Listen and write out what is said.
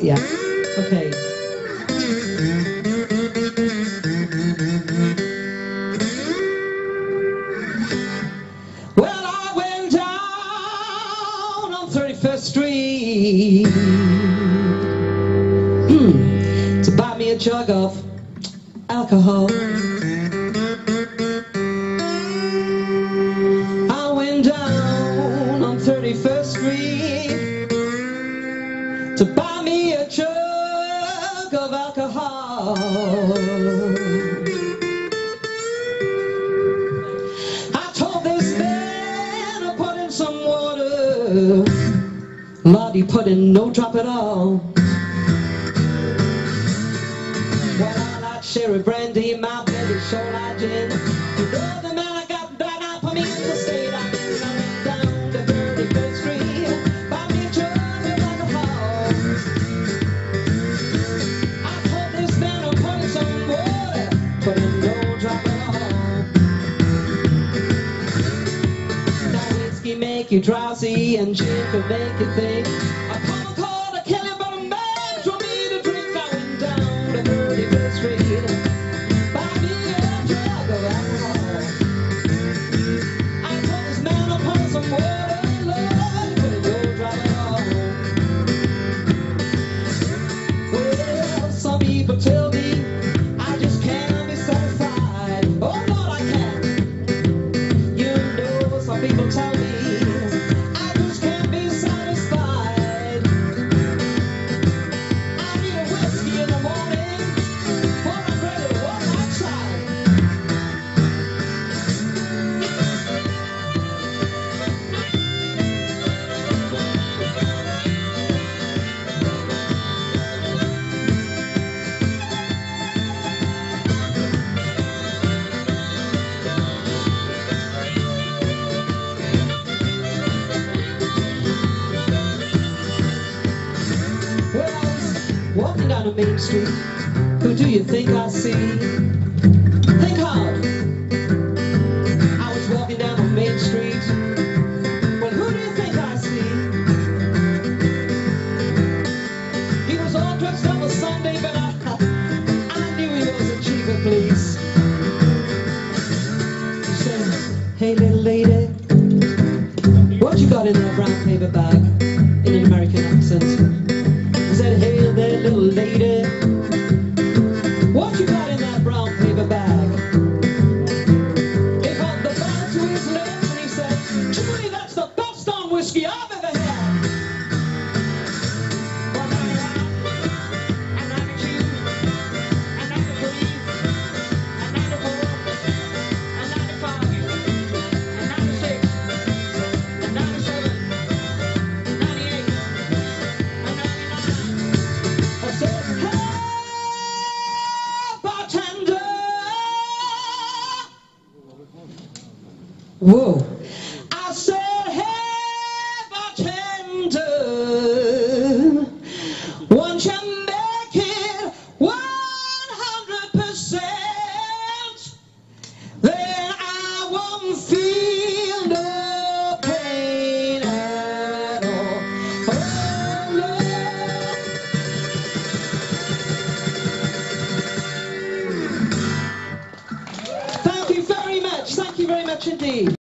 Yeah. Okay. Well, I went down on 31st Street to buy me a jug of alcohol. I went down on 31st Street to buy me a jug of alcohol. I told this man to put in some water. Lord, he put in no drop at all. Well, I like sherry brandy, my belly sure like gin. The other man I got back out for me in the state. I went down to 31st Street, buy me a jug of alcohol. I told this man to put in some water, put in no drop at all. Now whiskey make you drowsy and gin could make you think. I come and call to kill him, but a man told me to drink. I went down to 31st Street, buy me a jug of alcohol. I told this man to put in some water, Lord, put in no drop at all. Well, some people tell me I just can't be satisfied. Oh Lord, I can't. You know, some people tell me I just can't be satisfied. I need a whiskey in the morning before I'm ready to walk outside. Well, I was walking down the main street. Who do you think I see? Think hard. I was walking down the main street. Well, who do you think I see? He was all dressed up for Sunday, but I knew he was a chief of police. He said, "Hey, little lady, what you got in that brown paper bag?" In an American accent. He said, "Hey there, little lady, what you got in that brown paper bag?" He held the bag to his lips and he said, "Truly, that's the best darn whiskey I've ever had." Well, 91, and 92, and 93, and 94, and 95, and 96, and 97, and 98, and 99. I said, "Hey, bartender!" Whoa. I said, "Hey, bartender, won't you make it 100%? Then I won't feel no pain at all." Oh, Lord. Thank you very much. Thank you very much indeed.